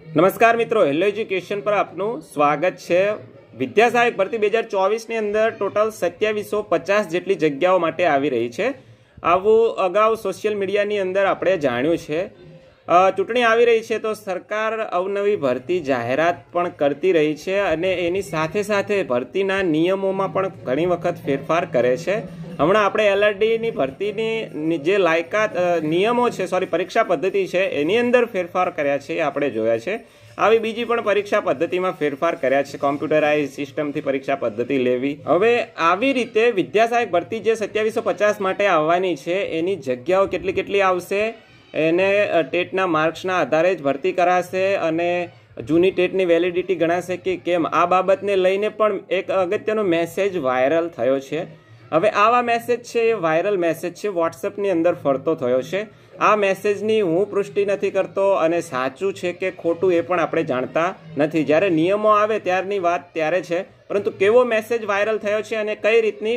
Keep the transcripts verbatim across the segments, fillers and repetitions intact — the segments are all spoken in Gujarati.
નમસ્કાર મિત્રો, હેલો એજ્યુકેશન પર આપનું સ્વાગત છે। વિદ્યા સહાયક ભરતી બે હજાર ચોવીસની અંદર ટોટલ સત્યાવીસો પચાસ જેટલી જગ્યાઓ માટે આવી રહી છે। આવું અગાઉ સોશિયલ મીડિયાની અંદર આપણે જાણ્યું છે। ચૂંટણી આવી રહી છે તો સરકાર અવનવી ભરતી જાહેરાત પણ કરતી રહી છે અને એની સાથે સાથે ભરતીના નિયમોમાં પણ ઘણી વખત ફેરફાર કરે છે। હમણાં આપણે એલઆરડીની ભરતીની જે લાયકાત નિયમો છે સોરી પરીક્ષા પદ્ધતિ છે એની અંદર ફેરફાર કર્યા છે એ આપણે જોયા છે। આવી બીજી પણ પરીક્ષા પદ્ધતિમાં ફેરફાર કર્યા છે, કોમ્પ્યુટરાઇઝ સિસ્ટમથી પરીક્ષા પદ્ધતિ લેવી। હવે આવી રીતે વિદ્યા સહાયક ભરતી જે સત્યાવીસો પચાસ માટે આવવાની છે એની જગ્યાઓ કેટલી કેટલી આવશે, એને ટેટના માર્ક્સના આધારે જ ભરતી કરાશે અને જૂની ટેટની વેલિડિટી ગણાશે કે કેમ, આ બાબતને લઈને પણ એક અગત્યનો મેસેજ વાયરલ થયો છે। હવે આવા મેસેજ છે એ વાયરલ મેસેજ છે, વોટ્સઅપની અંદર ફરતો થયો છે। આ મેસેજની હું પુષ્ટિ નથી કરતો અને સાચું છે કે ખોટું એ પણ આપણે જાણતા નથી। જ્યારે નિયમો આવે ત્યારની વાત ત્યારે છે, પરંતુ કેવો મેસેજ વાયરલ થયો છે અને કઈ રીતની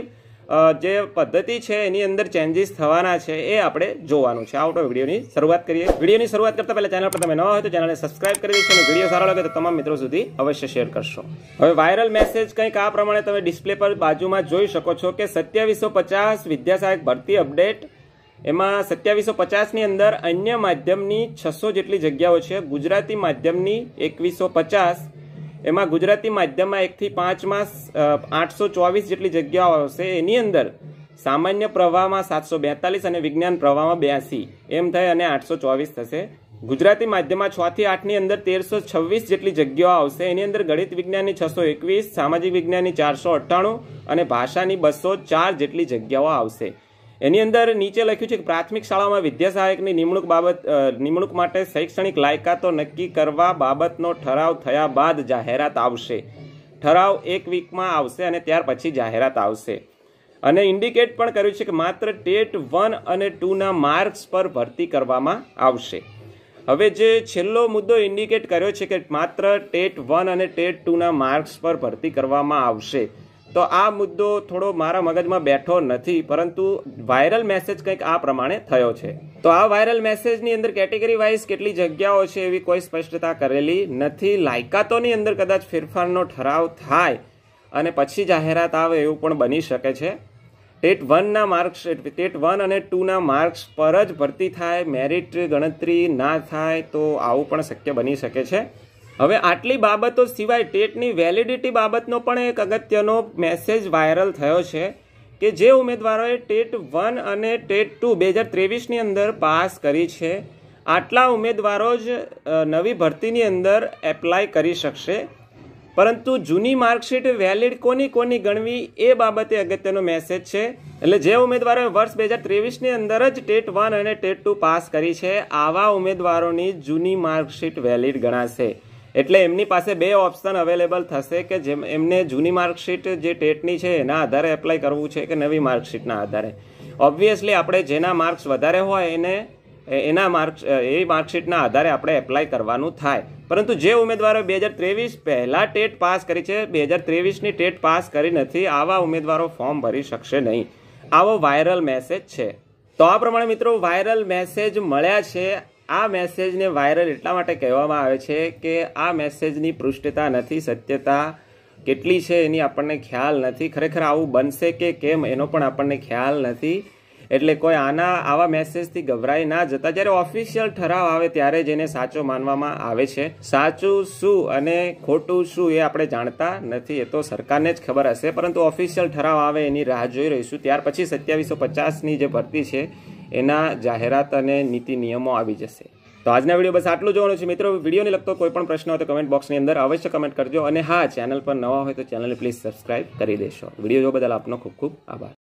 જે પદ્ધતિ છે એની અંદર ચેન્જીસ થવાના છે એ આપણે જોવાનું છે। આઉટ વિડીયોની શરૂઆત કરીએ। વિડીયોની શરૂઆત કરતા પહેલા ચેનલ પર તમે નવા હોય તો ચેનલને સબસ્ક્રાઇબ કરી દેશો અને વિડીયો સારો લાગે તો તમામ મિત્રો સુધી અવશ્ય શેર કરશો। હવે વાયરલ મેસેજ કંઈક આ પ્રમાણે તમે ડિસ્પ્લે પર બાજુમાં જોઈ શકો છો કે સત્યાવીસો પચાસ વિદ્યા સહાયક ભરતી અપડેટ, એમાં સત્યાવીસો પચાસની અંદર અન્ય માધ્યમની છસો જેટલી જગ્યાઓ છે, ગુજરાતી માધ્યમની એકવીસો પચાસ, એમાં ગુજરાતી માધ્યમમાં એકથી પાંચમાં આઠસો ચોવીસ જેટલી જગ્યાઓ આવશે। એની અંદર સામાન્ય પ્રવાહમાં સાતસો બેતાલીસ અને વિજ્ઞાન પ્રવાહમાં બ્યાસી એમ થઈ અને આઠસો ચોવીસ થશે। ગુજરાતી માધ્યમમાં છ થી આઠની અંદર તેરસો છવ્વીસ જેટલી જગ્યાઓ આવશે। એની અંદર ગણિત વિજ્ઞાનની છસો એકવીસ, સામાજિક વિજ્ઞાનની ચારસો અઠ્ઠાણું અને ભાષાની બસો ચાર જેટલી જગ્યાઓ આવશે। એની અંદર નીચે લખ્યું છે કે પ્રાથમિક શાળામાં વિદ્યા સહાયકની નિમણૂક બાબત નિમણૂક માટે શૈક્ષણિક લાયકાતો નક્કી કરવા બાબતનો ઠરાવ થયા બાદ જાહેરાત આવશે। ઠરાવ એક વીકમાં આવશે અને ત્યાર પછી જાહેરાત આવશે। અને ઇન્ડિકેટ પણ કર્યું છે કે માત્ર ટેટ વન અને ટુના માર્ક્સ પર ભરતી કરવામાં આવશે। હવે જે છેલ્લો મુદ્દો ઇન્ડિકેટ કર્યો છે કે માત્ર ટેટ વન અને ટેટ ટુના માર્ક્સ પર ભરતી કરવામાં આવશે, તો આ મુદ્દો થોડો મારા મગજમાં બેઠો નથી, પરંતુ વાયરલ મેસેજ કંઈક આ પ્રમાણે થયો છે। તો આ વાયરલ મેસેજની અંદર કેટેગરી વાઇઝ કેટલી જગ્યાઓ છે એવી કોઈ સ્પષ્ટતા કરેલી નથી। લાયકાતોની અંદર કદાચ ફેરફારનો ઠરાવ થાય અને પછી જાહેરાત આવે એવું પણ બની શકે છે। ટેટ વનના માર્ક્સ ટેટ વન અને ટુના માર્ક્સ પર જ ભરતી થાય, મેરિટ ગણતરી ના થાય તો આવું પણ શક્ય બની શકે છે। હવે આટલી બાબતો સિવાય ટેટની વેલિડિટી બાબતનો પણ એક અગત્યનો મેસેજ વાયરલ થયો છે કે જે ઉમેદવારોએ ટેટ વન અને ટેટ ટુ બે હજાર ત્રેવીસની અંદર પાસ કરી છે, આટલા ઉમેદવારો જ નવી ભરતીની અંદર એપ્લાય કરી શકશે। પરંતુ જૂની માર્કશીટ વેલિડ કોની કોની ગણવી એ બાબતે અગત્યનો મેસેજ છે। એટલે જે ઉમેદવારોએ વર્ષ બે હજાર ત્રેવીસની અંદર જ ટેટ વન અને ટેટ ટુ પાસ કરી છે આવા ઉમેદવારોની જૂની માર્કશીટ વેલિડ ગણાશે। એટલે એમની પાસે બે ઓપ્શન અવેલેબલ થશે કે જેમ એમને જૂની માર્કશીટ જે ટેટની છે એના આધારે એપ્લાય કરવું છે કે નવી માર્કશીટના આધારે। ઓબ્વિયસલી આપણે જેના માર્ક્સ વધારે હોય એને એના માર્ક્સ એ માર્કશીટના આધારે આપણે એપ્લાય કરવાનું થાય। પરંતુ જે ઉમેદવારો બે હજાર ત્રેવીસ પહેલાં ટેટ પાસ કરી છે, બે હજાર ત્રેવીસની ટેટ પાસ કરી નથી, આવા ઉમેદવારો ફોર્મ ભરી શકશે નહીં। આવો વાયરલ મેસેજ છે। તો આ પ્રમાણે મિત્રો વાયરલ મેસેજ મળ્યા છે। આ મેસેજને વાયરલ એટલા માટે કહેવામાં આવે છે કે આ મેસેજની પૃષ્ઠતા નથી, સત્યતા કેટલી છે એની આપણને ખ્યાલ નથી, ખરેખર આવું બનશે કે કેમ એનો પણ આપણને ખ્યાલ નથી। એટલે કોઈ આના આવા મેસેજથી ગભરાઈ ના જતા, જ્યારે ઓફિશિયલ ઠરાવ આવે ત્યારે જ એને સાચો માનવામાં આવે છે। સાચું શું અને ખોટું શું એ આપણે જાણતા નથી, એ તો સરકારને જ ખબર હશે, પરંતુ ઓફિશિયલ ઠરાવ આવે એની રાહ જોઈ રહીશું। ત્યાર પછી સત્યાવીસો પચાસની જે ભરતી છે એના જાહેરાત અને નીતિ નિયમો આવી જશે। તો આજના વિડીયો બસ આટલું જોવાનું છે મિત્રો। વિડીયોને લગતો કોઈ પણ પ્રશ્ન હોય તો કમેન્ટ બોક્સની અંદર અવશ્ય કમેન્ટ કરજો અને હા, ચેનલ પર નવા હોય તો ચેનલને પ્લીઝ સબસ્ક્રાઇબ કરી દેશો। વિડીયો જોવા બદલ આપનો ખૂબ ખૂબ આભાર।